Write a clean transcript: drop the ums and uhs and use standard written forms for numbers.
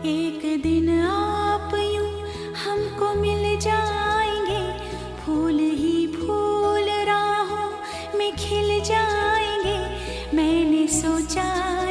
एक दिन आप यूं हमको मिल जाएंगे, फूल ही फूल राहों में खिल जाएंगे। मैंने सोचा